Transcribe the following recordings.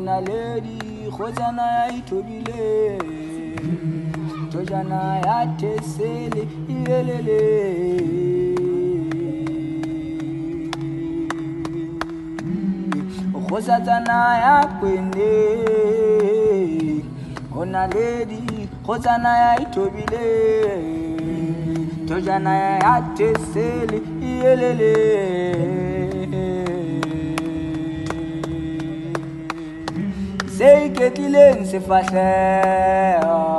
Naledi khozana ya itobile tojana ya tesele ilelele khozana ya kwende Naledi khozana ya itobile tojana ya tesele ilelele Sei que tilen se fahle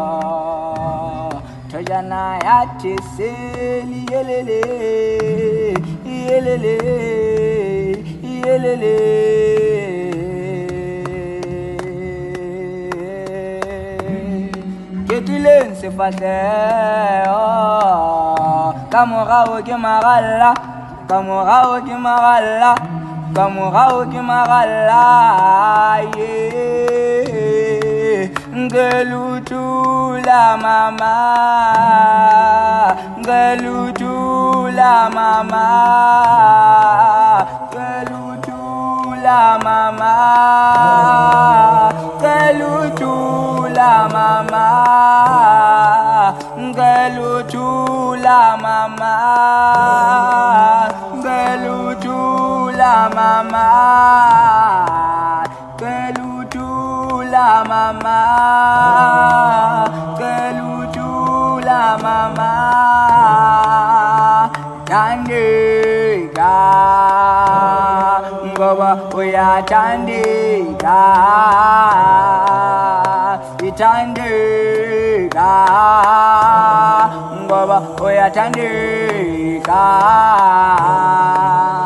tojana ya teseli yelele yelele yelele que tilen se fahle kamorao ke magalla kamorao ke magalla Kamurao Kimagala ye Ngelutula mama Ngelutula mama Ngelutula mama Ngelutula mama Ngelutula mama Ngelutula mama Ngelutula mama Ngelutula mama Tandika Ngoba uyathandika Ithandika Ngoba uyathandika